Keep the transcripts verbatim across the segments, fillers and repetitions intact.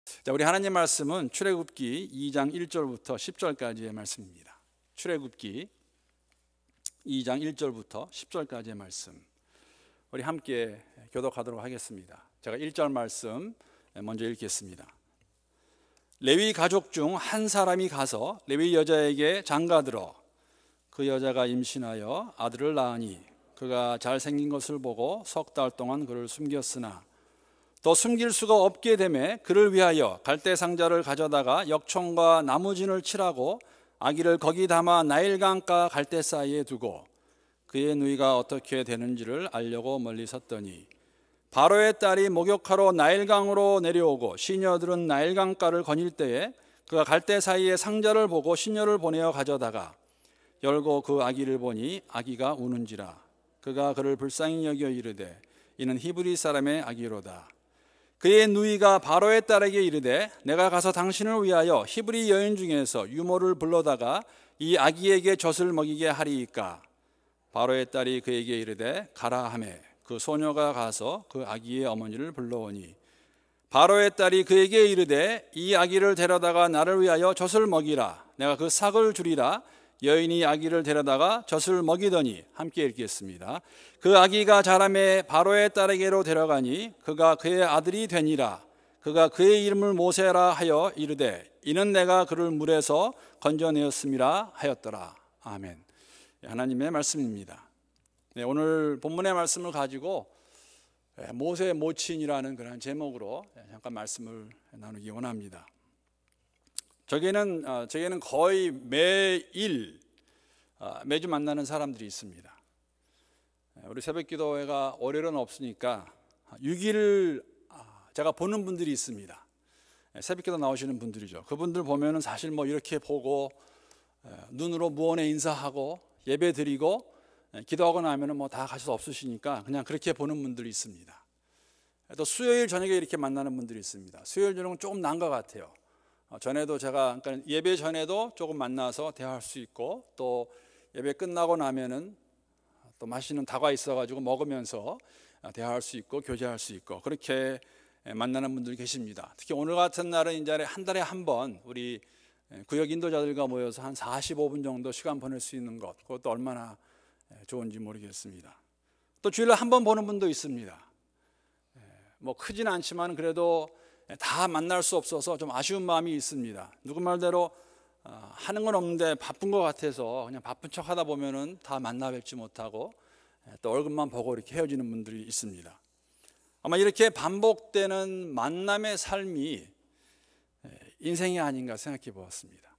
자, 우리 하나님 말씀은 출애굽기 이 장 일 절부터 십 절까지의 말씀입니다. 출애굽기 이 장 일 절부터 십 절까지의 말씀, 우리 함께 교독하도록 하겠습니다. 제가 일 절 말씀 먼저 읽겠습니다. 레위 가족 중 한 사람이 가서 레위 여자에게 장가들어 그 여자가 임신하여 아들을 낳으니 그가 잘생긴 것을 보고 석 달 동안 그를 숨겼으나 또 숨길 수가 없게 되매 그를 위하여 갈대 상자를 가져다가 역청과 나무진을 칠하고 아기를 거기 담아 나일강가 갈대 사이에 두고 그의 누이가 어떻게 되는지를 알려고 멀리 섰더니 바로의 딸이 목욕하러 나일강으로 내려오고 시녀들은 나일강가를 거닐 때에 그가 갈대 사이에 상자를 보고 시녀를 보내어 가져다가 열고 그 아기를 보니 아기가 우는지라. 그가 그를 불쌍히 여겨 이르되 이는 히브리 사람의 아기로다. 그의 누이가 바로의 딸에게 이르되 내가 가서 당신을 위하여 히브리 여인 중에서 유모를 불러다가 이 아기에게 젖을 먹이게 하리이까. 바로의 딸이 그에게 이르되 가라 하매 그 소녀가 가서 그 아기의 어머니를 불러오니 바로의 딸이 그에게 이르되 이 아기를 데려다가 나를 위하여 젖을 먹이라. 내가 그 삭을 주리라. 여인이 아기를 데려다가 젖을 먹이더니, 함께 읽겠습니다. 그 아기가 자라매 바로의 딸에게로 데려가니 그가 그의 아들이 되니라. 그가 그의 이름을 모세라 하여 이르되 이는 내가 그를 물에서 건져내었음이라 하였더라. 아멘. 하나님의 말씀입니다. 네, 오늘 본문의 말씀을 가지고 모세의 모친이라는 그런 제목으로 잠깐 말씀을 나누기 원합니다. 저에게는, 저에게는 거의 매일 매주 만나는 사람들이 있습니다. 우리 새벽기도회가 월요일은 없으니까 육 일을 제가 보는 분들이 있습니다. 새벽기도 나오시는 분들이죠. 그분들 보면은 사실 뭐 이렇게 보고 눈으로 무언에 인사하고 예배 드리고 기도하고 나면은 뭐 다 가실 수 없으시니까 그냥 그렇게 보는 분들이 있습니다. 또 수요일 저녁에 이렇게 만나는 분들이 있습니다. 수요일 저녁은 조금 난 것 같아요. 전에도 제가 그러니까 예배 전에도 조금 만나서 대화할 수 있고 또 예배 끝나고 나면은 또 맛있는 다과 있어가지고 먹으면서 대화할 수 있고 교제할 수 있고 그렇게 만나는 분들이 계십니다. 특히 오늘 같은 날은 이제 한 달에 한 번 우리 구역 인도자들과 모여서 한 사십오 분 정도 시간 보낼 수 있는 것, 그것도 얼마나 좋은지 모르겠습니다. 또 주일에 한 번 보는 분도 있습니다. 뭐 크진 않지만 그래도 다 만날 수 없어서 좀 아쉬운 마음이 있습니다. 누구 말대로 하는 건 없는데 바쁜 것 같아서 그냥 바쁜 척 하다 보면은 다 만나 뵙지 못하고 또 얼굴만 보고 이렇게 헤어지는 분들이 있습니다. 아마 이렇게 반복되는 만남의 삶이 인생이 아닌가 생각해 보았습니다.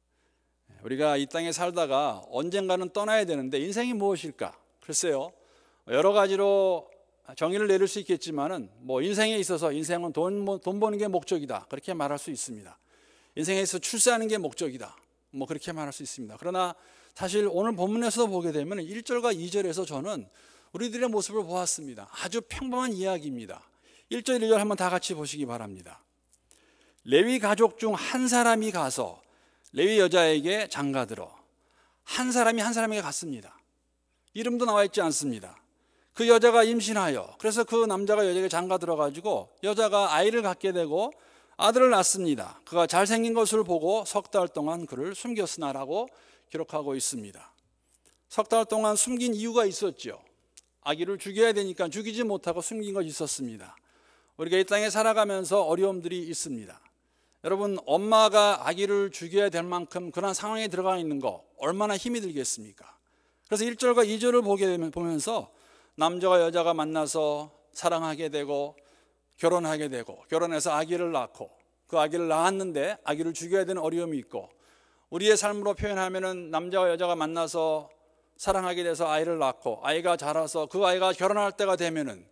우리가 이 땅에 살다가 언젠가는 떠나야 되는데 인생이 무엇일까? 글쎄요, 여러 가지로 정의를 내릴 수 있겠지만은 뭐 인생에 있어서 인생은 돈, 돈 버는 게 목적이다, 그렇게 말할 수 있습니다. 인생에서 출세하는 게 목적이다, 뭐 그렇게 말할 수 있습니다. 그러나 사실 오늘 본문에서 보게 되면 일 절과 이 절에서 저는 우리들의 모습을 보았습니다. 아주 평범한 이야기입니다. 일 절 이 절 한번 다 같이 보시기 바랍니다. 레위 가족 중 한 사람이 가서 레위 여자에게 장가들어. 한 사람이 한 사람에게 갔습니다. 이름도 나와 있지 않습니다. 그 여자가 임신하여, 그래서 그 남자가 여자에게 장가 들어가지고 여자가 아이를 갖게 되고 아들을 낳습니다. 그가 잘생긴 것을 보고 석 달 동안 그를 숨겼으나라고 기록하고 있습니다. 석 달 동안 숨긴 이유가 있었죠. 아기를 죽여야 되니까 죽이지 못하고 숨긴 것이 있었습니다. 우리가 이 땅에 살아가면서 어려움들이 있습니다. 여러분, 엄마가 아기를 죽여야 될 만큼 그런 상황에 들어가 있는 거 얼마나 힘이 들겠습니까? 그래서 일 절과 이 절을 보게 되면 보면서 남자와 여자가 만나서 사랑하게 되고 결혼하게 되고 결혼해서 아기를 낳고 그 아기를 낳았는데 아기를 죽여야 되는 어려움이 있고, 우리의 삶으로 표현하면은 남자와 여자가 만나서 사랑하게 돼서 아이를 낳고 아이가 자라서 그 아이가 결혼할 때가 되면은,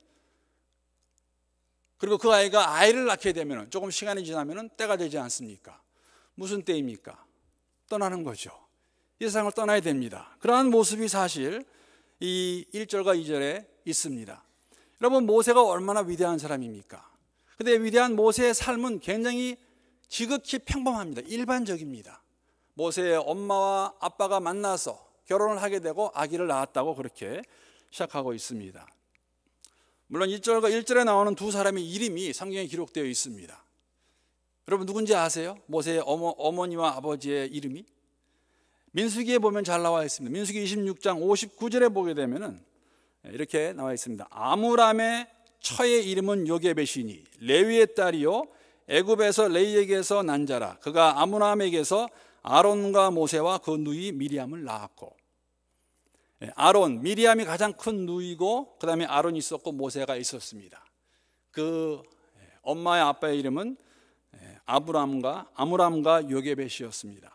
그리고 그 아이가 아이를 낳게 되면은 조금 시간이 지나면은 때가 되지 않습니까? 무슨 때입니까? 떠나는 거죠. 이 세상을 떠나야 됩니다. 그러한 모습이 사실 이 일 절과 이 절에 있습니다. 여러분, 모세가 얼마나 위대한 사람입니까? 근데 위대한 모세의 삶은 굉장히 지극히 평범합니다. 일반적입니다. 모세의 엄마와 아빠가 만나서 결혼을 하게 되고 아기를 낳았다고 그렇게 시작하고 있습니다. 물론 일 절과 일 절에 나오는 두 사람의 이름이 성경에 기록되어 있습니다. 여러분 누군지 아세요? 모세의 어머, 어머니와 아버지의 이름이? 민수기에 보면 잘 나와 있습니다. 민수기 이십육 장 오십구 절에 보게 되면은 이렇게 나와 있습니다. 아므람의 처의 이름은 요게벳이니 레위의 딸이요 애굽에서 레이에게서 난 자라. 그가 아므람에게서 아론과 모세와 그 누이 미리암을 낳았고, 아론, 미리암이 가장 큰 누이고 그 다음에 아론이 있었고 모세가 있었습니다. 그 엄마의 아빠의 이름은 아브람과 아므람과 요게벳이었습니다.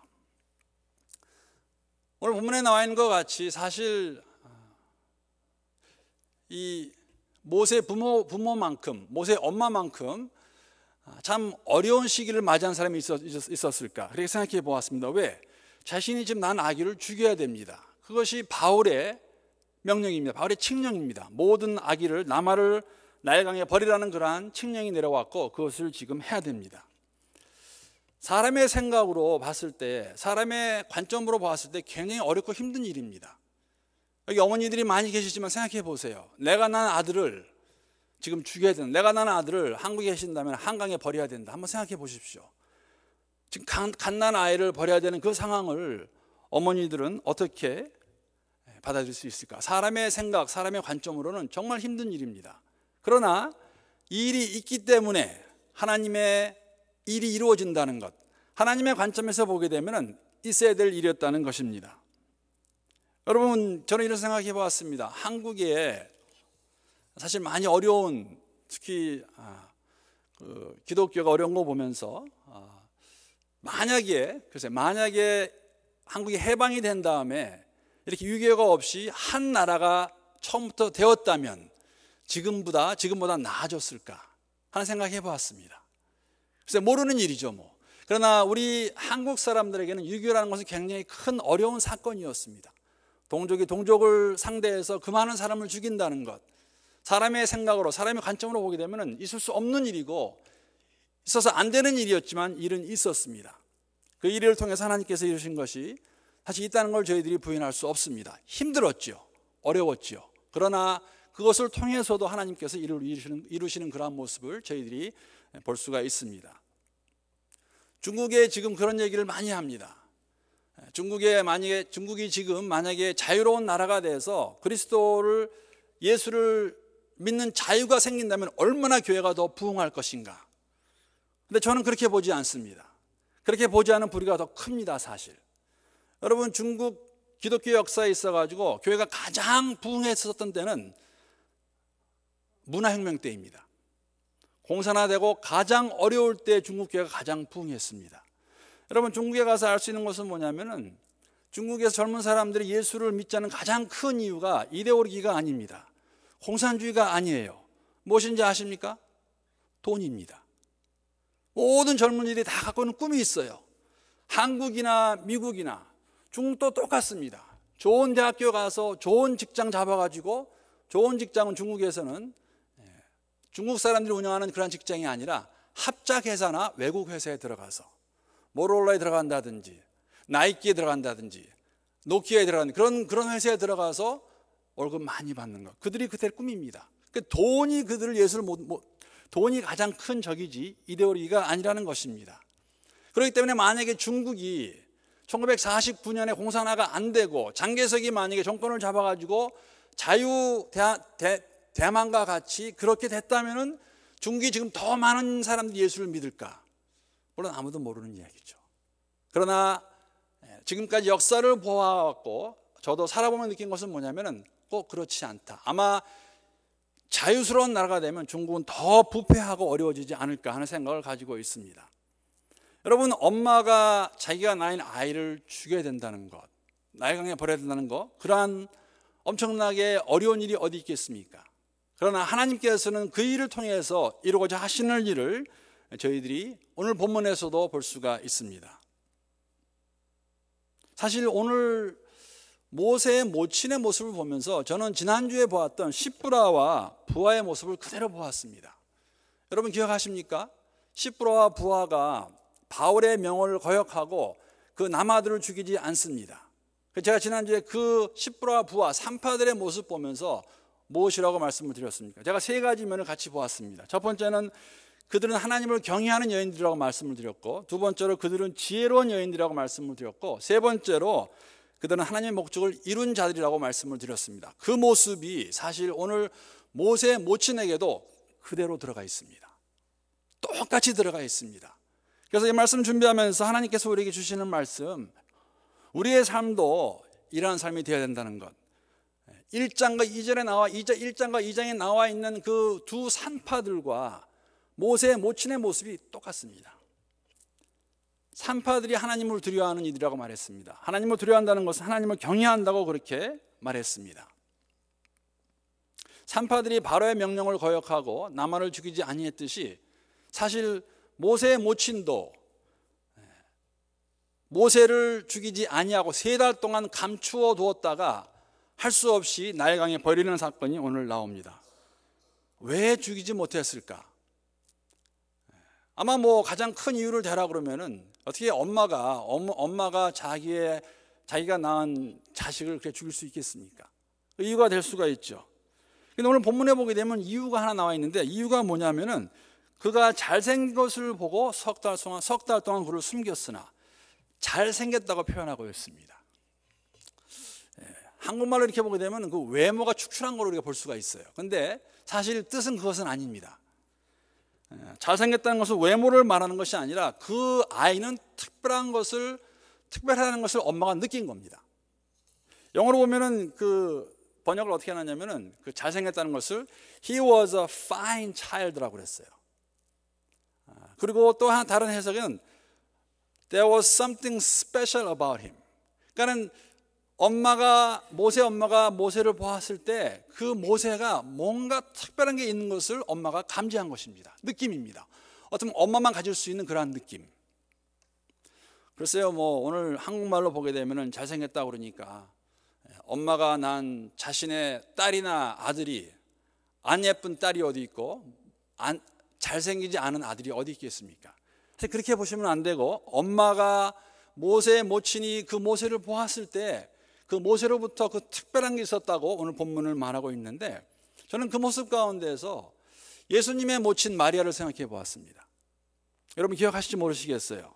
오늘 본문에 나와 있는 것 같이 사실 이 모세 부모, 부모만큼, 모세 엄마만큼 참 어려운 시기를 맞이한 사람이 있었, 있었을까? 그렇게 생각해 보았습니다. 왜? 자신이 지금 난 아기를 죽여야 됩니다. 그것이 바울의 명령입니다. 바울의 칙령입니다. 모든 아기를 남아를 나일강에 버리라는 그러한 칙령이 내려왔고 그것을 지금 해야 됩니다. 사람의 생각으로 봤을 때, 사람의 관점으로 봤을 때 굉장히 어렵고 힘든 일입니다. 여기 어머니들이 많이 계시지만 생각해 보세요. 내가 낳은 아들을 지금 죽여야 된다. 내가 낳은 아들을 한국에 계신다면 한강에 버려야 된다. 한번 생각해 보십시오. 지금 갓난 아이를 버려야 되는 그 상황을 어머니들은 어떻게 받아들일 수 있을까? 사람의 생각, 사람의 관점으로는 정말 힘든 일입니다. 그러나 이 일이 있기 때문에 하나님의 일이 이루어진다는 것, 하나님의 관점에서 보게 되면 있어야 될 일이었다는 것입니다. 여러분, 저는 이런 생각해 보았습니다. 한국에 사실 많이 어려운, 특히 아, 그 기독교가 어려운 거 보면서 아, 만약에 글쎄 만약에 한국이 해방이 된 다음에 이렇게 유교가 없이 한 나라가 처음부터 되었다면 지금보다 지금보다 나아졌을까 하는 생각해 보았습니다. 글쎄 모르는 일이죠 뭐. 그러나 우리 한국 사람들에게는 유교라는 것은 굉장히 큰 어려운 사건이었습니다. 동족이 동족을 상대해서 그 많은 사람을 죽인다는 것, 사람의 생각으로, 사람의 관점으로 보게 되면 있을 수 없는 일이고 있어서 안 되는 일이었지만 일은 있었습니다. 그 일을 통해서 하나님께서 이루신 것이 사실 있다는 걸 저희들이 부인할 수 없습니다. 힘들었죠. 어려웠죠. 그러나 그것을 통해서도 하나님께서 이루시는, 이루시는 그러한 모습을 저희들이 볼 수가 있습니다. 중국에 지금 그런 얘기를 많이 합니다. 중국에 만약에 중국이 지금 만약에 자유로운 나라가 돼서 그리스도를 예수를 믿는 자유가 생긴다면 얼마나 교회가 더 부흥할 것인가. 근데 저는 그렇게 보지 않습니다. 그렇게 보지 않은 부류가 더 큽니다, 사실. 여러분, 중국 기독교 역사에 있어가지고 교회가 가장 부흥했었던 때는 문화혁명 때입니다. 공산화되고 가장 어려울 때 중국 교회가 가장 부흥했습니다. 여러분, 중국에 가서 알 수 있는 것은 뭐냐면은 중국에서 젊은 사람들이 예수를 믿자는 가장 큰 이유가 이데올로기가 아닙니다. 공산주의가 아니에요. 무엇인지 아십니까? 돈입니다. 모든 젊은이들이 다 갖고 있는 꿈이 있어요. 한국이나 미국이나 중국도 똑같습니다. 좋은 대학교 가서 좋은 직장 잡아가지고, 좋은 직장은 중국에서는 중국 사람들이 운영하는 그런 직장이 아니라 합작회사나 외국 회사에 들어가서 모로라에 들어간다든지 나이키에 들어간다든지 노키아에 들어가는 그런 그런 회사에 들어가서 월급 많이 받는 것, 그들이 그때 꿈입니다. 그러니까 돈이 그들을 예수를 못, 못 돈이 가장 큰 적이지 이데올로기가 아니라는 것입니다. 그렇기 때문에 만약에 중국이 천구백사십구 년에 공산화가 안 되고 장개석이 만약에 정권을 잡아가지고 자유 대, 대, 대만과 같이 그렇게 됐다면은 중국이 지금 더 많은 사람들이 예수를 믿을까? 물론 아무도 모르는 이야기죠. 그러나 지금까지 역사를 보아왔고 저도 살아보면 느낀 것은 뭐냐면은 꼭 그렇지 않다. 아마 자유스러운 나라가 되면 중국은 더 부패하고 어려워지지 않을까 하는 생각을 가지고 있습니다. 여러분, 엄마가 자기가 낳은 아이를 죽여야 된다는 것, 나일강에 버려야 된다는 것, 그러한 엄청나게 어려운 일이 어디 있겠습니까? 그러나 하나님께서는 그 일을 통해서 이루고자 하시는 일을 저희들이 오늘 본문에서도 볼 수가 있습니다. 사실 오늘 모세의 모친의 모습을 보면서 저는 지난주에 보았던 시브라와 부하의 모습을 그대로 보았습니다. 여러분 기억하십니까? 시브라와 부하가 바울의 명령을 거역하고 그 남아들을 죽이지 않습니다. 제가 지난주에 그 시브라와 부하 산파들의 모습 보면서 무엇이라고 말씀을 드렸습니까? 제가 세 가지 면을 같이 보았습니다. 첫 번째는 그들은 하나님을 경외하는 여인들이라고 말씀을 드렸고, 두 번째로 그들은 지혜로운 여인들이라고 말씀을 드렸고, 세 번째로 그들은 하나님의 목적을 이룬 자들이라고 말씀을 드렸습니다. 그 모습이 사실 오늘 모세 모친에게도 그대로 들어가 있습니다. 똑같이 들어가 있습니다. 그래서 이 말씀 준비하면서 하나님께서 우리에게 주시는 말씀, 우리의 삶도 이러한 삶이 되어야 된다는 것. 일 장과 이 절에 나와 일 장과 이 장에 나와 있는 그 두 산파들과 모세 모친의 모습이 똑같습니다. 산파들이 하나님을 두려워하는 이들이라고 말했습니다. 하나님을 두려워한다는 것은 하나님을 경외한다고 그렇게 말했습니다. 산파들이 바로의 명령을 거역하고 나만을 죽이지 아니했듯이 사실 모세의 모친도 모세를 죽이지 아니하고 세 달 동안 감추어 두었다가 할 수 없이 나일강에 버리는 사건이 오늘 나옵니다. 왜 죽이지 못했을까? 아마 뭐 가장 큰 이유를 대라 그러면은 어떻게 엄마가 엄, 엄마가 자기의 자기가 낳은 자식을 그렇게 죽일 수 있겠습니까? 그 이유가 될 수가 있죠. 근데 오늘 본문에 보게 되면 이유가 하나 나와 있는데, 이유가 뭐냐면은 그가 잘생긴 것을 보고 석 달 동안 석 달 동안 그를 숨겼으나 잘생겼다고 표현하고 있습니다. 예, 한국말로 이렇게 보게 되면 그 외모가 축출한 걸 우리가 볼 수가 있어요. 근데 사실 뜻은 그것은 아닙니다. 예, 잘생겼다는 것은 외모를 말하는 것이 아니라 그 아이는 특별한 것을 특별하다는 것을 엄마가 느낀 겁니다. 영어로 보면은 그 번역을 어떻게 하냐면은 그 잘생겼다는 것을 He was a fine child라고 그랬어요. 그리고 또 한 다른 해석은 There was something special about him. 그러니까는 엄마가 모세 엄마가 모세를 보았을 때 그 모세가 뭔가 특별한 게 있는 것을 엄마가 감지한 것입니다. 느낌입니다. 어쩌면 엄마만 가질 수 있는 그러한 느낌. 글쎄요, 뭐 오늘 한국말로 보게 되면은 잘생겼다 그러니까 엄마가 난 자신의 딸이나 아들이 안 예쁜 딸이 어디 있고 안 잘생기지 않은 아들이 어디 있겠습니까? 그렇게 보시면 안 되고, 엄마가 모세의 모친이 그 모세를 보았을 때 그 모세로부터 그 특별한 게 있었다고 오늘 본문을 말하고 있는데, 저는 그 모습 가운데에서 예수님의 모친 마리아를 생각해 보았습니다. 여러분 기억하실지 모르시겠어요.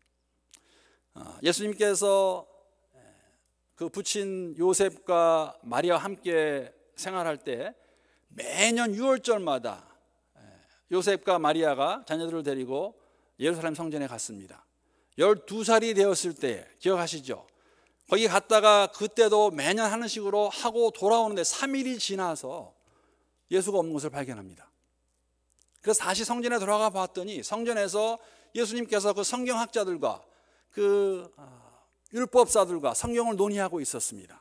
예수님께서 그 부친 요셉과 마리아와 함께 생활할 때 매년 유월절마다 요셉과 마리아가 자녀들을 데리고 예루살렘 성전에 갔습니다. 열두 살이 되었을 때 기억하시죠? 거기 갔다가 그때도 매년 하는 식으로 하고 돌아오는데 삼 일이 지나서 예수가 없는 것을 발견합니다. 그래서 다시 성전에 돌아가 봤더니 성전에서 예수님께서 그 성경학자들과 그 율법사들과 성경을 논의하고 있었습니다.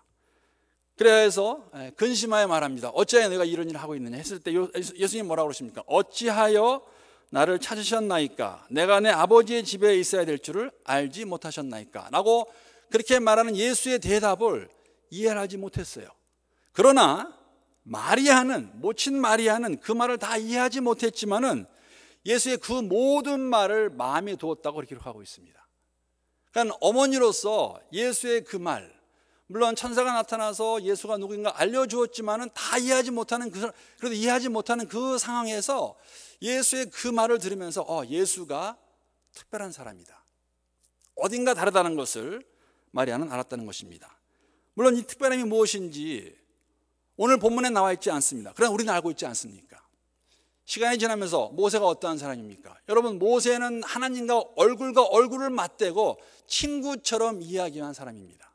그래서 근심하여 말합니다. 어찌하여 내가 이런 일을 하고 있느냐 했을 때 예수님 뭐라고 그러십니까? 어찌하여 나를 찾으셨나이까? 내가 내 아버지의 집에 있어야 될 줄을 알지 못하셨나이까? 라고 그렇게 말하는 예수의 대답을 이해하지 못했어요. 그러나 마리아는, 모친 마리아는 그 말을 다 이해하지 못했지만은 예수의 그 모든 말을 마음에 두었다고 기록하고 있습니다. 그러니까 어머니로서 예수의 그 말, 물론 천사가 나타나서 예수가 누구인가 알려주었지만은 다 이해하지 못하는 그, 그래도 이해하지 못하는 그 상황에서 예수의 그 말을 들으면서 어, 예수가 특별한 사람이다, 어딘가 다르다는 것을 마리아는 알았다는 것입니다. 물론 이 특별함이 무엇인지 오늘 본문에 나와 있지 않습니다. 그러나 우리는 알고 있지 않습니까? 시간이 지나면서 모세가 어떠한 사람입니까? 여러분, 모세는 하나님과 얼굴과 얼굴을 맞대고 친구처럼 이야기한 사람입니다.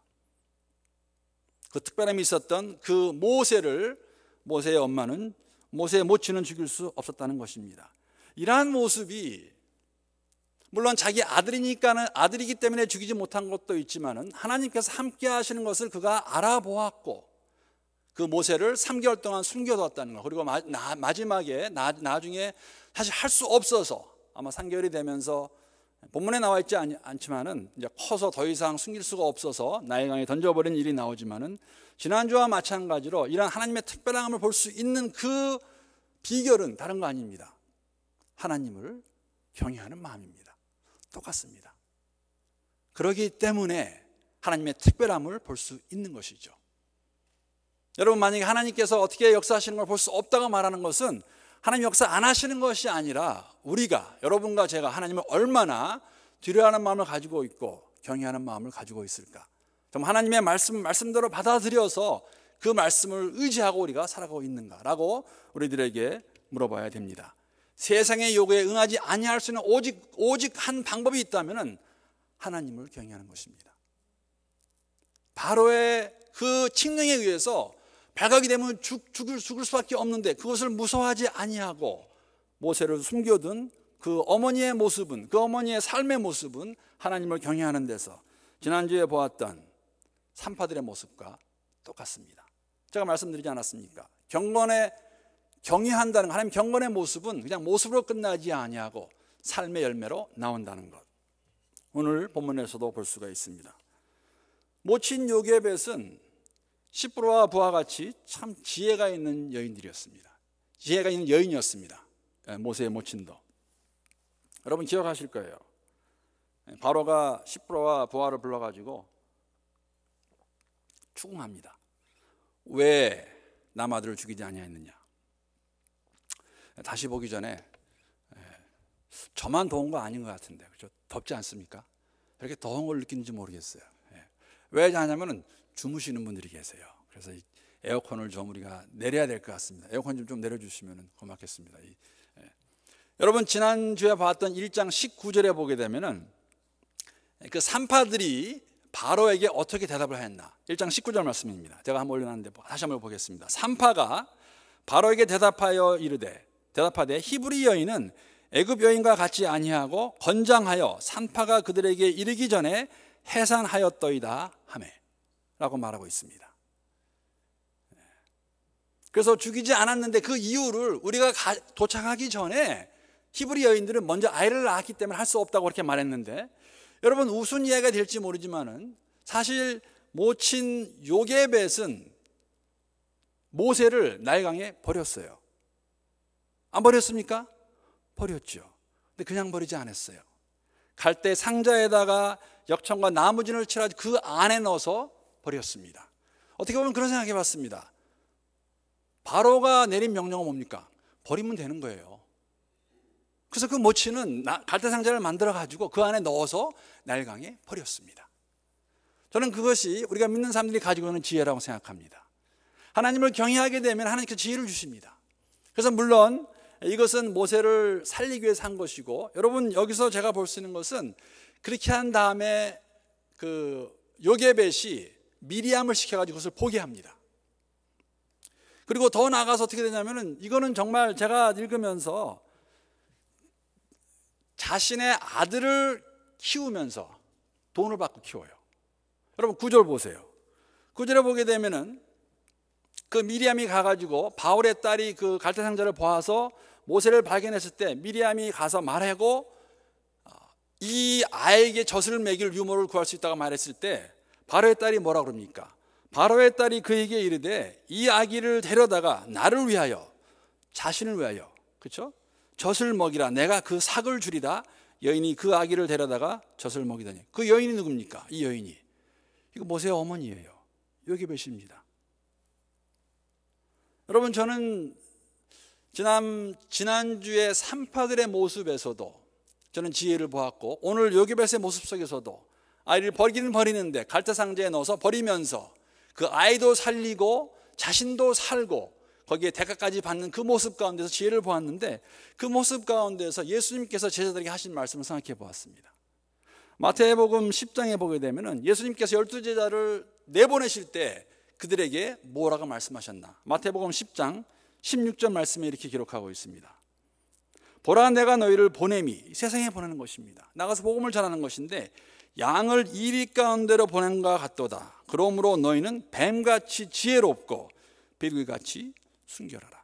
그 특별함이 있었던 그 모세를 모세의 엄마는, 모세의 모친은 죽일 수 없었다는 것입니다. 이러한 모습이 물론 자기 아들이니까는, 아들이기 때문에 죽이지 못한 것도 있지만은 하나님께서 함께 하시는 것을 그가 알아보았고 그 모세를 삼 개월 동안 숨겨뒀다는 것, 그리고 마, 나, 마지막에 나, 나중에 사실 할 수 없어서 아마 삼 개월이 되면서 본문에 나와 있지 않, 않지만은 이제 커서 더 이상 숨길 수가 없어서 나일강에 던져버린 일이 나오지만은 지난주와 마찬가지로 이런 하나님의 특별함을 볼 수 있는 그 비결은 다른 거 아닙니다. 하나님을 경외하는 마음입니다. 똑같습니다. 그렇기 때문에 하나님의 특별함을 볼 수 있는 것이죠. 여러분, 만약에 하나님께서 어떻게 역사하시는 걸 볼 수 없다고 말하는 것은 하나님 역사 안 하시는 것이 아니라 우리가, 여러분과 제가 하나님을 얼마나 두려워하는 마음을 가지고 있고 경외하는 마음을 가지고 있을까? 좀 하나님의 말씀, 말씀대로 받아들여서 그 말씀을 의지하고 우리가 살아가고 있는가라고 우리들에게 물어봐야 됩니다. 세상의 요구에 응하지 아니할 수 있는 오직, 오직 한 방법이 있다면 하나님을 경외하는 것입니다. 바로의 그 칙령에 의해서 발각이 되면 죽, 죽을, 죽을 수밖에 없는데 그것을 무서워하지 아니하고 모세를 숨겨둔 그 어머니의 모습은, 그 어머니의 삶의 모습은 하나님을 경외하는 데서 지난주에 보았던 산파들의 모습과 똑같습니다. 제가 말씀드리지 않았습니까? 경건에 경외한다는 것, 하나님 경건의 모습은 그냥 모습으로 끝나지 아니하고 삶의 열매로 나온다는 것, 오늘 본문에서도 볼 수가 있습니다. 모친 요게벳은 시프로와 부하 같이 참 지혜가 있는 여인들이었습니다. 지혜가 있는 여인이었습니다. 모세의 모친도. 여러분 기억하실 거예요. 바로가 시프로와 부하를 불러가지고 추궁합니다. 왜 남아들을 죽이지 아니했느냐. 다시 보기 전에 저만 더운 거 아닌 것 같은데, 그렇죠? 덥지 않습니까? 이렇게 더운 걸 느끼는지 모르겠어요. 왜 하냐면은 주무시는 분들이 계세요. 그래서 이 에어컨을 좀 우리가 내려야 될 것 같습니다. 에어컨 좀, 좀 내려주시면 고맙겠습니다. 이, 예. 여러분 지난주에 봤던 일 장 십구 절에 보게 되면은 그 산파들이 바로에게 어떻게 대답을 했나. 일 장 십구 절 말씀입니다. 제가 한번 올려놨는데 다시 한번 보겠습니다. 산파가 바로에게 대답하여 이르되, 대답하되 히브리 여인은 애굽 여인과 같이 아니하고 건장하여 산파가 그들에게 이르기 전에 해산하였더이다 하매 라고 말하고 있습니다. 그래서 죽이지 않았는데 그 이유를 우리가 가, 도착하기 전에 히브리 여인들은 먼저 아이를 낳았기 때문에 할 수 없다고 그렇게 말했는데, 여러분 우스운 이해가 될지 모르지만은 사실 모친 요게벳은 모세를 나일강에 버렸어요. 안 버렸습니까? 버렸죠. 근데 그냥 버리지 않았어요. 갈대 상자에다가 역청과 나무진을 칠하지 그 안에 넣어서 버렸습니다. 어떻게 보면 그런 생각해 봤습니다. 바로가 내린 명령은 뭡니까? 버리면 되는 거예요. 그래서 그 모친은 갈대 상자를 만들어 가지고 그 안에 넣어서 나일강에 버렸습니다. 저는 그것이 우리가 믿는 사람들이 가지고 있는 지혜라고 생각합니다. 하나님을 경외하게 되면 하나님께서 지혜를 주십니다. 그래서 물론 이것은 모세를 살리기 위해서 한 것이고, 여러분 여기서 제가 볼 수 있는 것은 그렇게 한 다음에 그 요게벳이 미리암을 시켜가지고 그것을 보게 합니다. 그리고 더 나아가서 어떻게 되냐면은, 이거는 정말 제가 읽으면서 자신의 아들을 키우면서 돈을 받고 키워요. 여러분 구 절 보세요. 구 절에 보게 되면은 그 미리암이 가가지고 바울의 딸이 그 갈대 상자를 보아서 모세를 발견했을 때 미리암이 가서 말하고 이 아이에게 젖을 먹일 유모를 구할 수 있다고 말했을 때 바로의 딸이 뭐라 그럽니까? 바로의 딸이 그에게 이르되 이 아기를 데려다가 나를 위하여, 자신을 위하여, 그렇죠? 젖을 먹이라, 내가 그 삭을 주리라. 여인이 그 아기를 데려다가 젖을 먹이더니, 그 여인이 누굽니까? 이 여인이 이거 모세의 어머니예요. 요게벳입니다. 여러분 저는 지난, 지난주에 산파들의 모습에서도 저는 지혜를 보았고, 오늘 요게벳의 모습 속에서도 아이를 버리기는 버리는데 갈대 상자에 넣어서 버리면서 그 아이도 살리고 자신도 살고 거기에 대가까지 받는 그 모습 가운데서 지혜를 보았는데, 그 모습 가운데서 예수님께서 제자들에게 하신 말씀을 생각해 보았습니다. 마태복음 십 장에 보게 되면은 예수님께서 열두 제자를 내보내실 때 그들에게 뭐라고 말씀하셨나? 마태복음 십 장 십육 절 말씀에 이렇게 기록하고 있습니다. 보라, 내가 너희를 보냄이, 세상에 보내는 것입니다. 나가서 복음을 전하는 것인데 양을 이리 가운데로 보낸 것 같도다. 그러므로 너희는 뱀같이 지혜롭고 비둘기같이 순결하라.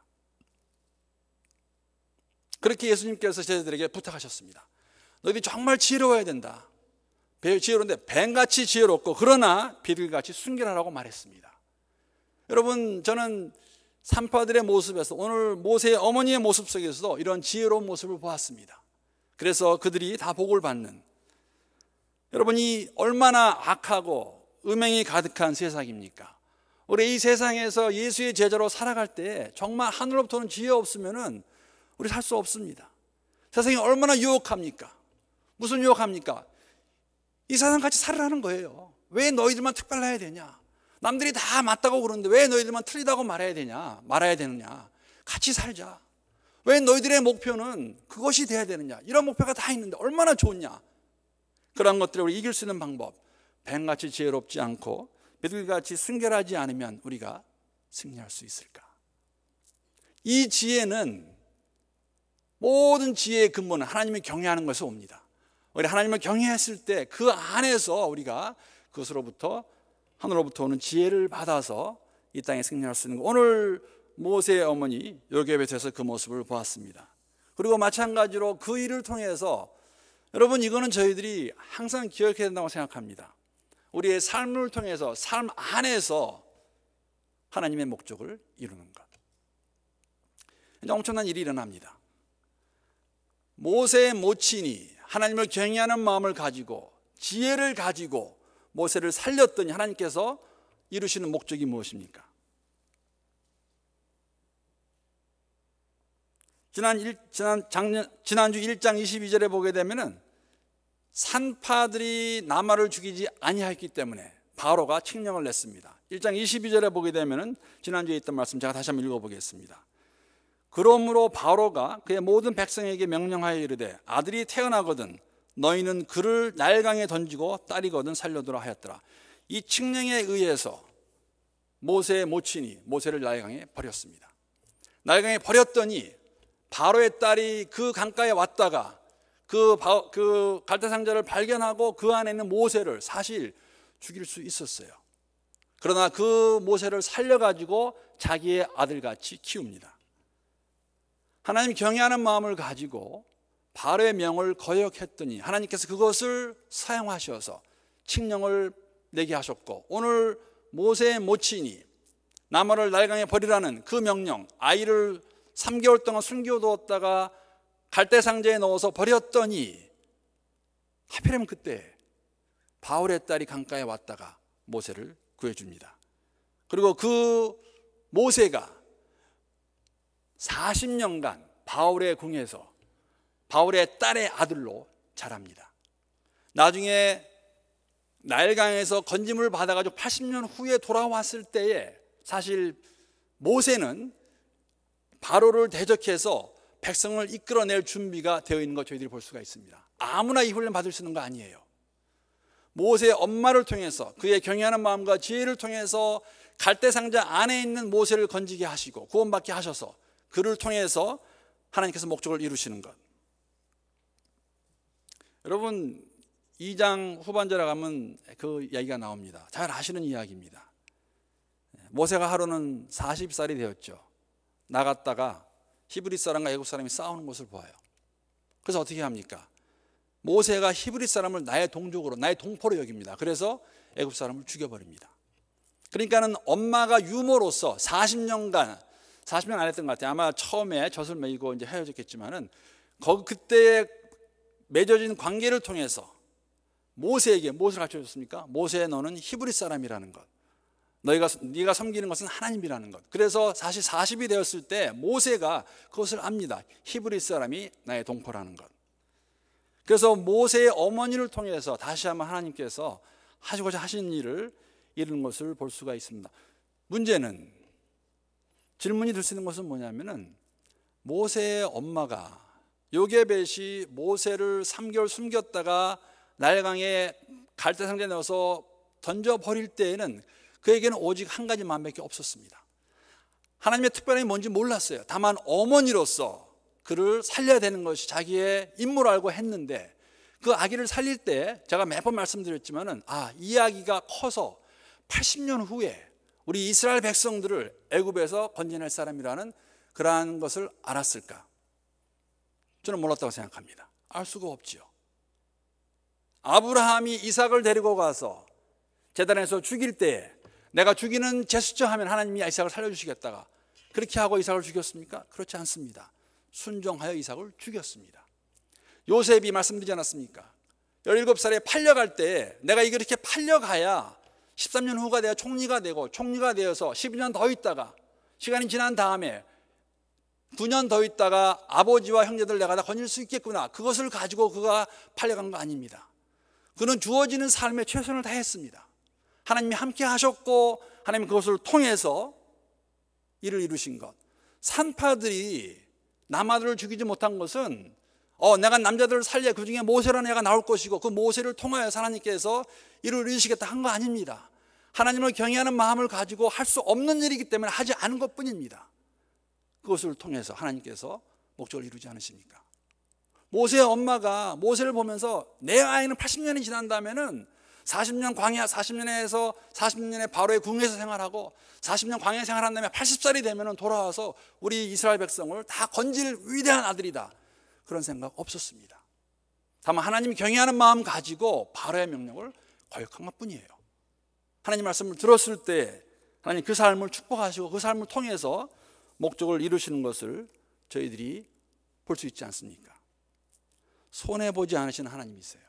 그렇게 예수님께서 제자들에게 부탁하셨습니다. 너희들이 정말 지혜로워야 된다. 지혜로운데 뱀같이 지혜롭고 그러나 비둘기같이 순결하라고 말했습니다. 여러분 저는 산파들의 모습에서 오늘 모세의 어머니의 모습 속에서도 이런 지혜로운 모습을 보았습니다. 그래서 그들이 다 복을 받는, 여러분이 얼마나 악하고 음행이 가득한 세상입니까? 우리 이 세상에서 예수의 제자로 살아갈 때 정말 하늘로부터는 지혜 없으면은 우리 살 수 없습니다. 세상이 얼마나 유혹합니까? 무슨 유혹합니까? 이 세상 같이 살으라는 거예요. 왜 너희들만 특별해야 되냐? 남들이 다 맞다고 그러는데 왜 너희들만 틀리다고 말해야 되냐? 말아야 되느냐? 같이 살자. 왜 너희들의 목표는 그것이 돼야 되느냐? 이런 목표가 다 있는데 얼마나 좋냐? 그런 것들을 우리 이길 수 있는 방법, 뱀같이 지혜롭지 않고 비둘기같이 순결하지 않으면 우리가 승리할 수 있을까? 이 지혜는, 모든 지혜의 근본은 하나님을 경외하는 것에서 옵니다. 우리 하나님을 경외했을 때 그 안에서 우리가 그것으로부터, 하늘로부터 오는 지혜를 받아서 이 땅에 승리할 수 있는 것. 오늘 모세의 어머니 요게벳에서 그 모습을 보았습니다. 그리고 마찬가지로 그 일을 통해서, 여러분, 이거는 저희들이 항상 기억해야 된다고 생각합니다. 우리의 삶을 통해서, 삶 안에서 하나님의 목적을 이루는 것. 엄청난 일이 일어납니다. 모세의 모친이 하나님을 경외하는 마음을 가지고 지혜를 가지고 모세를 살렸더니 하나님께서 이루시는 목적이 무엇입니까? 지난, 일, 지난 작년, 지난주 일 장 이십이 절에 보게 되면은 산파들이 나마를 죽이지 아니하였기 때문에 바로가 칙령을 냈습니다. 일 장 이십이 절에 보게 되면은 지난주에 있던 말씀 제가 다시 한번 읽어보겠습니다. 그러므로 바로가 그의 모든 백성에게 명령하여 이르되 아들이 태어나거든 너희는 그를 나일강에 던지고 딸이거든 살려두라 하였더라. 이 칙령에 의해서 모세의 모친이 모세를 나일강에 버렸습니다. 나일강에 버렸더니 바로의 딸이 그 강가에 왔다가 그, 바, 그 갈대상자를 발견하고 그 안에 있는 모세를 사실 죽일 수 있었어요. 그러나 그 모세를 살려가지고 자기의 아들같이 키웁니다. 하나님 경외하는 마음을 가지고 바로의 명을 거역했더니 하나님께서 그것을 사용하셔서 칙령을 내게 하셨고, 오늘 모세의 모친이 나마를 나일강에 버리라는 그 명령, 아이를 삼 개월 동안 숨겨두었다가 갈대상자에 넣어서 버렸더니 하필이면 그때 바울의 딸이 강가에 왔다가 모세를 구해줍니다. 그리고 그 모세가 사십 년간 바울의 궁에서 바울의 딸의 아들로 자랍니다. 나중에 나일강에서 건짐을 받아가지고 팔십 년 후에 돌아왔을 때에 사실 모세는 바로를 대적해서 백성을 이끌어낼 준비가 되어 있는 것 저희들이 볼 수가 있습니다. 아무나 이 훈련 받을 수 있는 거 아니에요. 모세의 엄마를 통해서 그의 경외하는 마음과 지혜를 통해서 갈대상자 안에 있는 모세를 건지게 하시고 구원받게 하셔서 그를 통해서 하나님께서 목적을 이루시는 것. 여러분, 이 장 후반절에 가면 그 이야기가 나옵니다. 잘 아시는 이야기입니다. 모세가 하루는 마흔 살이 되었죠. 나갔다가 히브리 사람과 애굽 사람이 싸우는 것을 보아요. 그래서 어떻게 합니까? 모세가 히브리 사람을 나의 동족으로, 나의 동포로 여깁니다. 그래서 애굽 사람을 죽여버립니다. 그러니까는 엄마가 유모로서 사십 년간, 사십 년 안 했던 것 같아요. 아마 처음에 젖을 매이고 이제 헤어졌겠지만은 거기 그때 맺어진 관계를 통해서 모세에게 무엇을 가르쳐줬습니까? 모세, 너는 히브리 사람이라는 것. 너희가 네가 섬기는 것은 하나님이라는 것. 그래서 사실 사십이 되었을 때 모세가 그것을 압니다. 히브리 사람이 나의 동포라는 것. 그래서 모세의 어머니를 통해서 다시 한번 하나님께서 하시고자 하신 일을 이루는 것을 볼 수가 있습니다. 문제는, 질문이 들 수 있는 것은 뭐냐면은 모세의 엄마가 요게벳이 모세를 삼 개월 숨겼다가 나일강에 갈대상자에 넣어서 던져버릴 때에는 그에게는 오직 한 가지 마음밖에 없었습니다. 하나님의 특별함이 뭔지 몰랐어요. 다만 어머니로서 그를 살려야 되는 것이 자기의 임무를 알고 했는데, 그 아기를 살릴 때 제가 몇 번 말씀드렸지만은 아, 이 아기가 커서 팔십 년 후에 우리 이스라엘 백성들을 애굽에서 건져낼 사람이라는 그러한 것을 알았을까? 저는 몰랐다고 생각합니다. 알 수가 없지요. 아브라함이 이삭을 데리고 가서 제단에서 죽일 때 내가 죽이는 제스처 하면 하나님이 이삭을 살려주시겠다가 그렇게 하고 이삭을 죽였습니까? 그렇지 않습니다. 순종하여 이삭을 죽였습니다. 요셉이 말씀드리지 않았습니까? 열일곱 살에 팔려갈 때 내가 이렇게 팔려가야 십삼 년 후가 되어 총리가 되고 총리가 되어서 십이 년 더 있다가 시간이 지난 다음에 구 년 더 있다가 아버지와 형제들 내가 다 건질 수 있겠구나, 그것을 가지고 그가 팔려간 거 아닙니다. 그는 주어지는 삶에 최선을 다했습니다. 하나님이 함께 하셨고 하나님 그것을 통해서 일을 이루신 것. 산파들이 남아들을 죽이지 못한 것은 어, 내가 남자들을 살려 그 중에 모세라는 애가 나올 것이고 그 모세를 통하여 하나님께서 일을 이루시겠다 한 거 아닙니다. 하나님을 경외하는 마음을 가지고 할 수 없는 일이기 때문에 하지 않은 것뿐입니다. 그것을 통해서 하나님께서 목적을 이루지 않으십니까? 모세의 엄마가 모세를 보면서 내 아이는 팔십 년이 지난다면은 사십 년 광야, 사십 년에서 사십 년의 바로의 궁에서 생활하고 사십 년 광야 생활한 다음에 팔십 살이 되면 돌아와서 우리 이스라엘 백성을 다 건질 위대한 아들이다, 그런 생각 없었습니다. 다만 하나님이 경외하는 마음 가지고 바로의 명령을 거역한 것뿐이에요. 하나님 말씀을 들었을 때 하나님 그 삶을 축복하시고 그 삶을 통해서 목적을 이루시는 것을 저희들이 볼 수 있지 않습니까? 손해보지 않으시는 하나님이세요.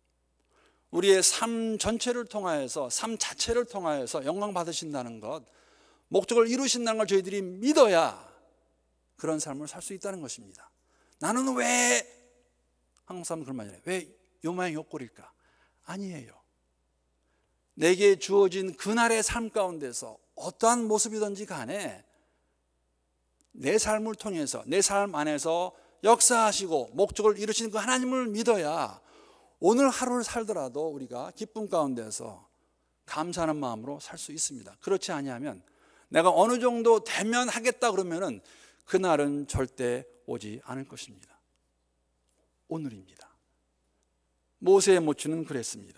우리의 삶 전체를 통하여서, 삶 자체를 통하여서 영광 받으신다는 것, 목적을 이루신다는 걸 저희들이 믿어야 그런 삶을 살 수 있다는 것입니다. 나는 왜, 한국 사람은 그런 말이에요. 왜 요모양 요꼴일까? 아니에요. 내게 주어진 그날의 삶 가운데서 어떠한 모습이든지 간에 내 삶을 통해서, 내 삶 안에서 역사하시고 목적을 이루시는 그 하나님을 믿어야 오늘 하루를 살더라도 우리가 기쁨 가운데서 감사하는 마음으로 살 수 있습니다. 그렇지 아니하면 내가 어느 정도 되면 하겠다 그러면은 그날은 절대 오지 않을 것입니다. 오늘입니다. 모세의 모친은 그랬습니다.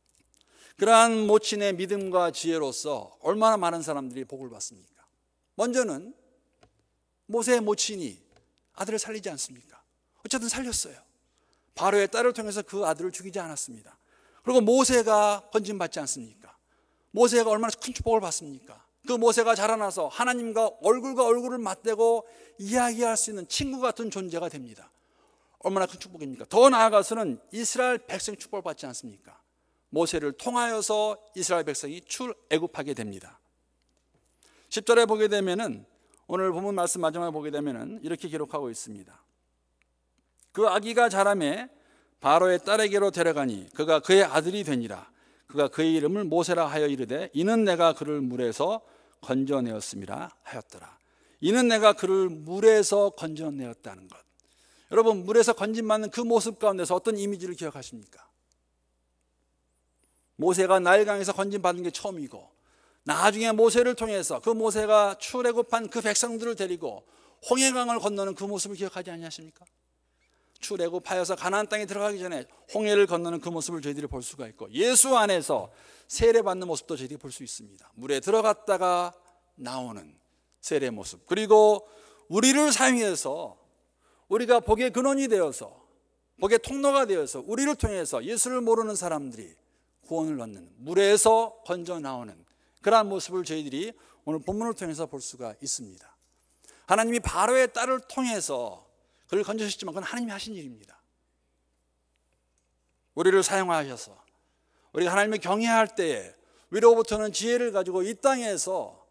그러한 모친의 믿음과 지혜로서 얼마나 많은 사람들이 복을 받습니까? 먼저는 모세의 모친이 아들을 살리지 않습니까? 어쨌든 살렸어요. 바로의 딸을 통해서 그 아들을 죽이지 않았습니다. 그리고 모세가 건진받지 않습니까? 모세가 얼마나 큰 축복을 받습니까? 그 모세가 자라나서 하나님과 얼굴과 얼굴을 맞대고 이야기할 수 있는 친구 같은 존재가 됩니다. 얼마나 큰 축복입니까? 더 나아가서는 이스라엘 백성이 축복을 받지 않습니까? 모세를 통하여서 이스라엘 백성이 출애굽하게 됩니다. 십 절에 보게 되면은, 오늘 본문 말씀 마지막에 보게 되면은 이렇게 기록하고 있습니다. 그 아기가 자라매 바로의 딸에게로 데려가니 그가 그의 아들이 되니라. 그가 그의 이름을 모세라 하여 이르되 이는 내가 그를 물에서 건져내었음이라 하였더라. 이는 내가 그를 물에서 건져내었다는 것. 여러분, 물에서 건진받는 그 모습 가운데서 어떤 이미지를 기억하십니까? 모세가 나일강에서 건진받은 게 처음이고, 나중에 모세를 통해서 그 모세가 출애굽한 그 백성들을 데리고 홍해강을 건너는 그 모습을 기억하지 않으십니까? 출애굽하여서 가나안 땅에 들어가기 전에 홍해를 건너는 그 모습을 저희들이 볼 수가 있고, 예수 안에서 세례받는 모습도 저희들이 볼 수 있습니다. 물에 들어갔다가 나오는 세례 모습, 그리고 우리를 사용해서 우리가 복의 근원이 되어서, 복의 통로가 되어서 우리를 통해서 예수를 모르는 사람들이 구원을 얻는, 물에서 건져 나오는 그러한 모습을 저희들이 오늘 본문을 통해서 볼 수가 있습니다. 하나님이 바로의 딸을 통해서 그를 건져주셨지만 그건 하나님이 하신 일입니다. 우리를 사용하셔서 우리가 하나님을 경외할 때에 위로부터는 지혜를 가지고 이 땅에서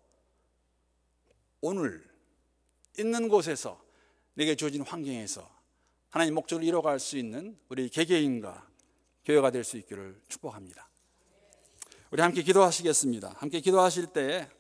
오늘 있는 곳에서 내게 주어진 환경에서 하나님 목적을 이뤄갈 수 있는 우리 개개인과 교회가 될 수 있기를 축복합니다. 우리 함께 기도하시겠습니다. 함께 기도하실 때에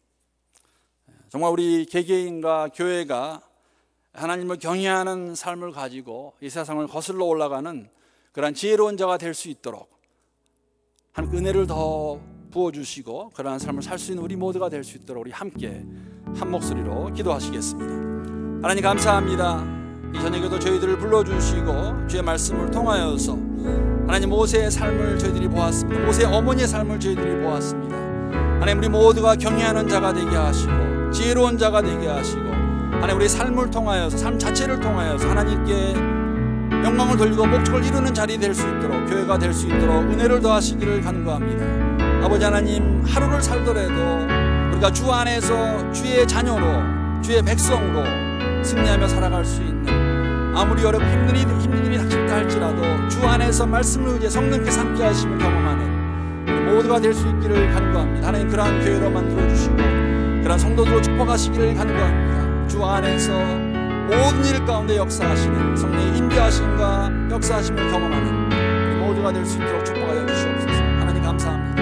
정말 우리 개개인과 교회가 하나님을 경외하는 삶을 가지고 이 세상을 거슬러 올라가는 그러한 지혜로운 자가 될 수 있도록 하나님 은혜를 더 부어주시고 그러한 삶을 살 수 있는 우리 모두가 될 수 있도록 우리 함께 한 목소리로 기도하시겠습니다. 하나님 감사합니다. 이 저녁에도 저희들을 불러주시고 주의 말씀을 통하여서 하나님 모세의 삶을 저희들이 보았습니다. 모세의 어머니의 삶을 저희들이 보았습니다. 하나님 우리 모두가 경외하는 자가 되게 하시고 지혜로운 자가 되게 하시고 하나님 우리 삶을 통하여서, 삶 자체를 통하여서 하나님께 영광을 돌리고 목적을 이루는 자리 될 수 있도록, 교회가 될 수 있도록 은혜를 더하시기를 간구합니다. 아버지 하나님, 하루를 살더라도 우리가 주 안에서 주의 자녀로, 주의 백성으로 승리하며 살아갈 수 있는, 아무리 어렵고 힘든 일이, 힘든 일이 닥칠다 할지라도 주 안에서 말씀을 의지해 성령께서 함께 하심을 경험하는 우리 모두가 될 수 있기를 간구합니다. 하나님 그러한 교회로 만들어주시고 그러한 성도들로 축복하시기를 간구합니다. 주 안에서 모든 일 가운데 역사하시는 성령의 인도하심과 역사하심을 경험하는 우리 모두가 될 수 있도록 축복하여 주시옵소서. 하나님 감사합니다.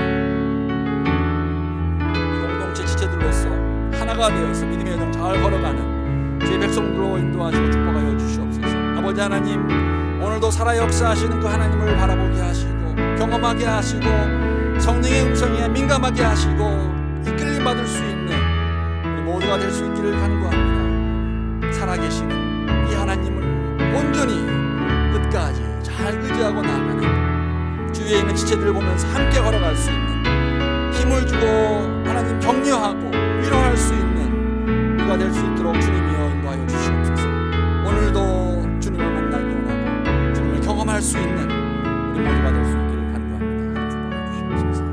이 공동체 지체들로서 하나가 되어서 믿음의 여정 잘 걸어가는 주의 백성들로 인도하시고 축복하여 주시옵소서. 아버지 하나님, 오늘도 살아 역사하시는 그 하나님을 바라보게 하시고 경험하게 하시고 성령의 음성에 민감하게 하시고 이끌림 받을 수 있는 우리 모두가 될 수 있기를 간구합니다. 살아계시는 이 하나님을 온전히 끝까지 잘 의지하고 나아가는 주위에 있는 지체들을 보면서 함께 걸어갈 수 있는 힘을 주고 하나님 격려하고 위로할 수 있는 우리가 될 수 있도록 주님이여 인도하여 주시옵소서. 오늘도 주님을 만나기 원하고 주님을 경험할 수 있는 우리 모두가 될 수 있기를 간구합니다. 축복해 주시옵소서.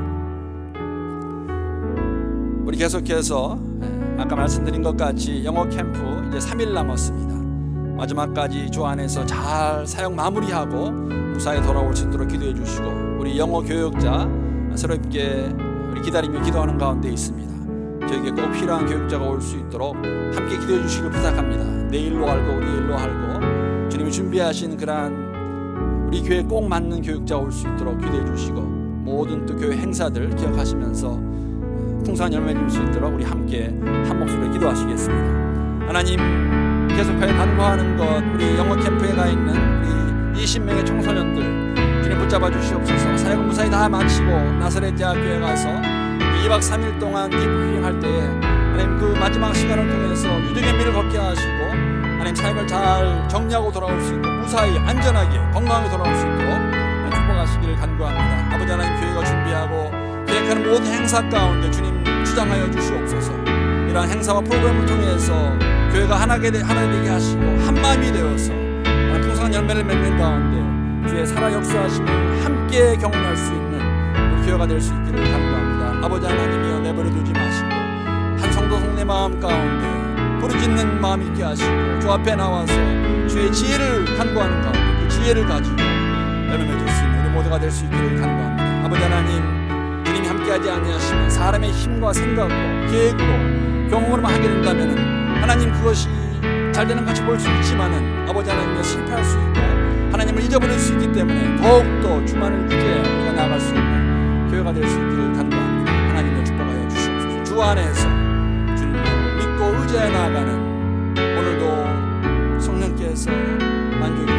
우리 계속해서 아까 말씀드린 것 같이 영어 캠프 이제 삼 일 남았습니다. 마지막까지 주 안에서 잘 사역 마무리하고 무사히 돌아올 수 있도록 기도해 주시고, 우리 영어 교육자 새롭게 우리 기다리며 기도하는 가운데 있습니다. 저에게 꼭 필요한 교육자가 올 수 있도록 함께 기도해 주시길 부탁합니다. 내일로 알고 내일로 알고 주님이 준비하신 그러한 우리 교회에 꼭 맞는 교육자가 올 수 있도록 기도해 주시고, 모든 또 교회 행사들 기억하시면서 풍성한 열매 줄 수 있도록 우리 함께 한 목소리로 기도하시겠습니다. 하나님, 계속하여 간구하는 것, 우리 영어 캠프에 가 있는 우리 이십 명의 청소년들 주님 붙잡아 주시옵소서. 사역을 무사히 다 마치고 나사렛 대학교에 가서 이 박 삼 일 동안 디브리핑 할 때에 하나님 그 마지막 시간을 통해서 유득의 미를 걷게 하시고 하나님 사역을 잘 정리하고 돌아올 수 있고 무사히 안전하게 건강하게 돌아올 수 있도록 축복하시기를 간구합니다. 아버지 하나님, 교회가 준비하고 계획하는 모든 행사 가운데 주님 주장하여 주시옵소서. 이러한 행사와 프로그램을 통해서 교회가 하나게 되, 하나 되게 하시고 한 마음이 되어서 풍성한 열매를 맺는 가운데 주의 살아 역사하심을 함께 경험할 수 있는 우리 교회가 될 수 있기를 간구합니다. 아버지 하나님이여, 내버려 두지 마시고 한 성도 성내 마음 가운데 부르짖는 마음 있게 하시고 주 앞에 나와서 주의 지혜를 간구하는 가운데 그 지혜를 가지고 열매 맺을 수 있는 우리 모두가 될 수 있기를 간구합니다. 아버지 하나님, 주님이 함께하지 아니하시면 사람의 힘과 생각으로 계획으로 경험으로만 하게 된다면 하나님 그것이 잘 되는 것이 보일 수 있지만은 아버지 하나님과 실패할 수 있고 하나님을 잊어버릴 수 있기 때문에 더욱더 주만을 의지해 우리가 나아갈 수 있는 교회가 될 수 있기를 간구합니다. 하나님의 축복하여 주시옵소서. 주 안에서 주님을 믿고 의지해 나아가는 오늘도 성령께서 만져주시고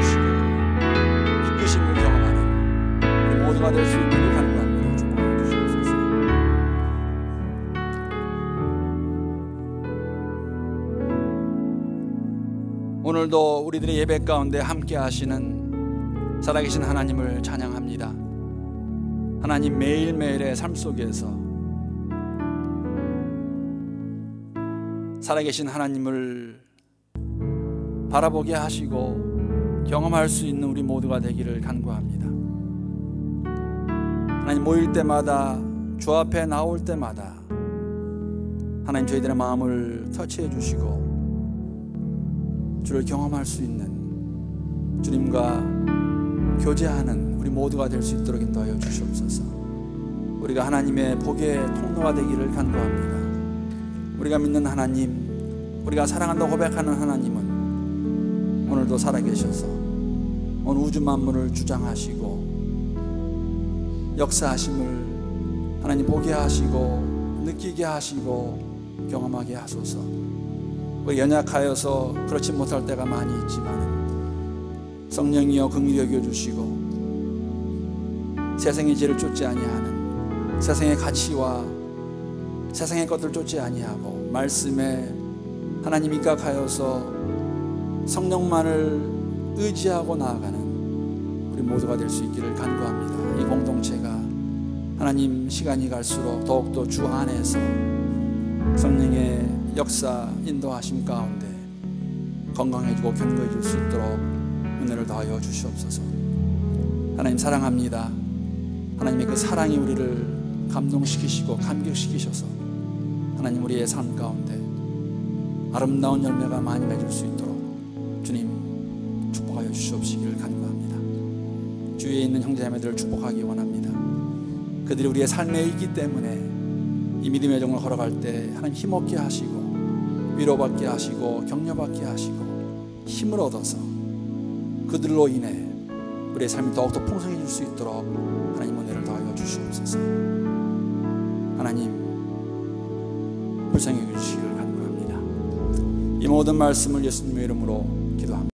이끄심을 경험하는 우리 모두가 될 수 있기를 간구합니다. 축복하여 주시옵소서. 오늘도 우리들의 예배 가운데 함께 하시는 살아계신 하나님을 찬양합니다. 하나님, 매일매일의 삶 속에서 살아계신 하나님을 바라보게 하시고 경험할 수 있는 우리 모두가 되기를 간구합니다. 하나님, 모일 때마다 주 앞에 나올 때마다 하나님 저희들의 마음을 터치해 주시고 주를 경험할 수 있는 주님과 교제하는 우리 모두가 될 수 있도록 인도하여 주시옵소서. 우리가 하나님의 복의 통로가 되기를 간구합니다. 우리가 믿는 하나님, 우리가 사랑한다고 고백하는 하나님은 오늘도 살아계셔서 온 우주 만물을 주장하시고 역사하심을 하나님 보게 하시고 느끼게 하시고 경험하게 하소서. 우리 연약하여서 그렇지 못할 때가 많이 있지만 성령이여 긍휼히 여겨주시고 세상의 죄를 쫓지 아니하는 세상의 가치와 세상의 것들을 쫓지 아니하고 말씀에 하나님 입각하여서 성령만을 의지하고 나아가는 우리 모두가 될 수 있기를 간구합니다. 이 공동체가 하나님 시간이 갈수록 더욱더 주 안에서 성령의 역사 인도하심 가운데 건강해지고 견고해질 수 있도록 은혜를 더하여 주시옵소서. 하나님 사랑합니다. 하나님의 그 사랑이 우리를 감동시키시고 감격시키셔서 하나님 우리의 삶 가운데 아름다운 열매가 많이 맺을 수 있도록 주님 축복하여 주시옵시기를 간구합니다. 주위에 있는 형제자매들을 축복하기 원합니다. 그들이 우리의 삶에 있기 때문에 이 믿음의 정을 걸어갈 때 하나님 힘없게 하시고 위로받게 하시고 격려받게 하시고 힘을 얻어서 그들로 인해 우리의 삶이 더욱더 풍성해질 수 있도록 하나님 은혜를 더하여 주시옵소서. 하나님 불쌍히 여겨주시기를 간구합니다. 이 모든 말씀을 예수님의 이름으로 기도합니다.